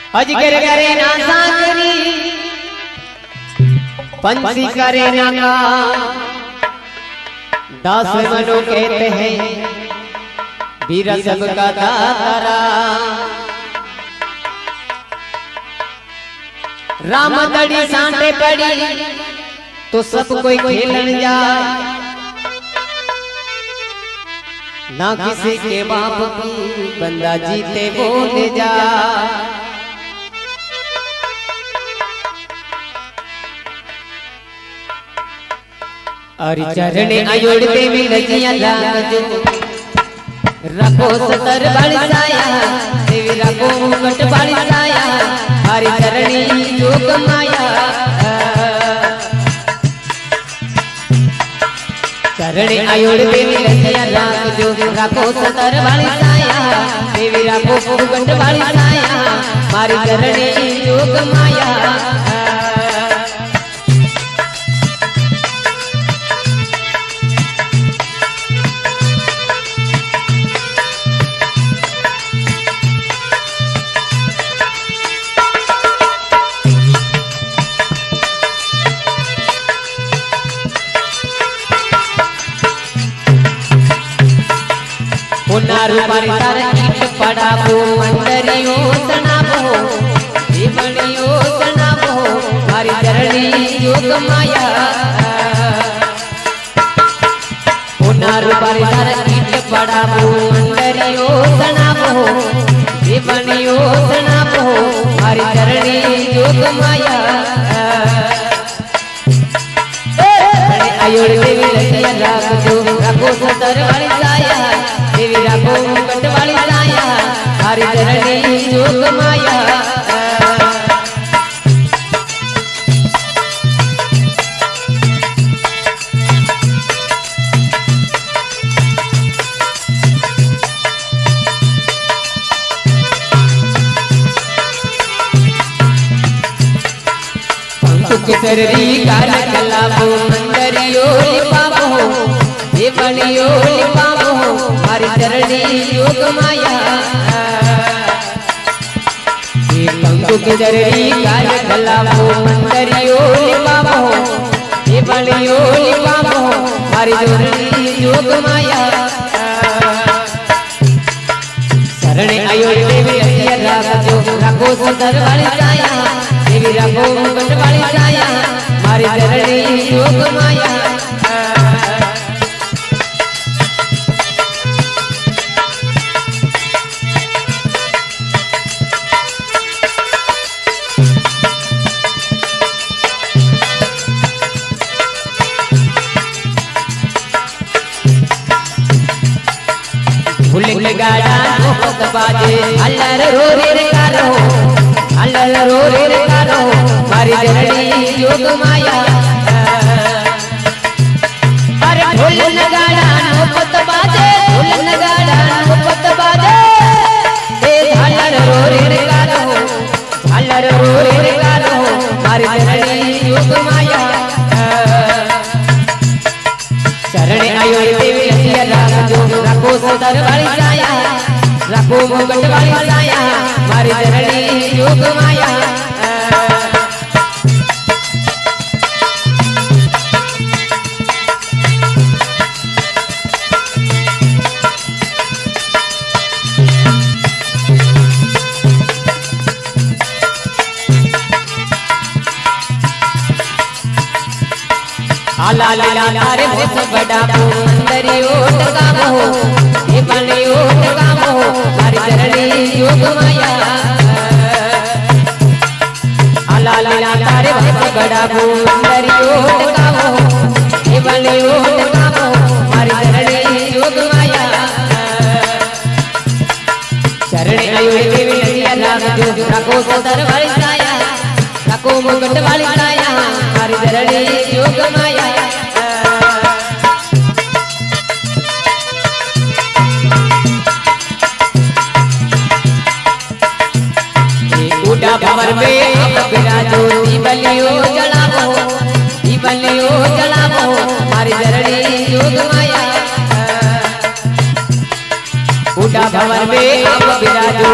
अजगर करे ना सागरी पंछी करे ना दास मनो कहते हैं वीर सबका दातारा। राम दड़ी सांटे पड़ी तो सब कोई खेलन जाए, ना किसी के बाप की बंदा जीते बोले जा। और चरणे अयोड़ते में लजिया लागजो रखो सतर बलसाया देवी रखो मुकट बलसाया हरि चरणी जोग माया। चरणे अयोड़ते में लजिया लागजो रखो सतर बलसाया देवी रखो मुकट बलसाया हरि चरणी जोग माया। नारू परितार ईट पड़ाबो मंदरियो सनाबो जीवनियो सनाबो हरि चरणी जोग माया। नारू परितार ईट पड़ाबो मंदरियो सनाबो जीवनियो सनाबो हरि चरणी जोग माया। अयोड़ देवी रतिया राखो रखो सतर बलसाया देवी रखो मुकट बलसाया हरि चरणी जोग माया। केसरी काल कलाबो मंदरियो लिपाबो देवनियो लिपाबो हरि चरणी जोग माया। ये पंकु केसरी काल कलाबो मंदरियो लिपाबो देवनियो लिपाबो हरि चरणी जोग माया। शरणे अयोड़ देवी रतिया राखो रखो सतर बलसाया देवी रखो मुकट बलसाया हरि चरणी जोग माया। फुल गाड़ा मोहत बाजे अल्लाह रो रे कारो अल्लाह रो रे कारो हरि चरणी जोग माया। अरे फुल गाड़ा मोहत बाजे फुल गाड़ा मोहत बाजे ए अल्लाह रो रे कारो अल्लाह रो रे कारो हरि चरणी जोग माया। चरणे अयोड़ देवी रतिया राखो रखो सतर बलसाया रखो मुकट बलसाया हरि चरणी जोग माया। आला लाला तारे भोस बड़ा बो मंदरियो टकामो देवनियो टकामो हरि चरणी जोग माया। आला लाला तारे भोस बड़ा बो मंदरियो टकामो देवनियो टकामो हरि चरणी जोग माया। चरणे अयोड़ देवी रतिया राखो रखो सतर बलसाया रखो मुकट बलसाया हरि चरणी जोग माया। उड़ा भंवर में अब विराजो दीवलियो जलावो हरि चरणी जोग माया। उड़ा भंवर में अब विराजो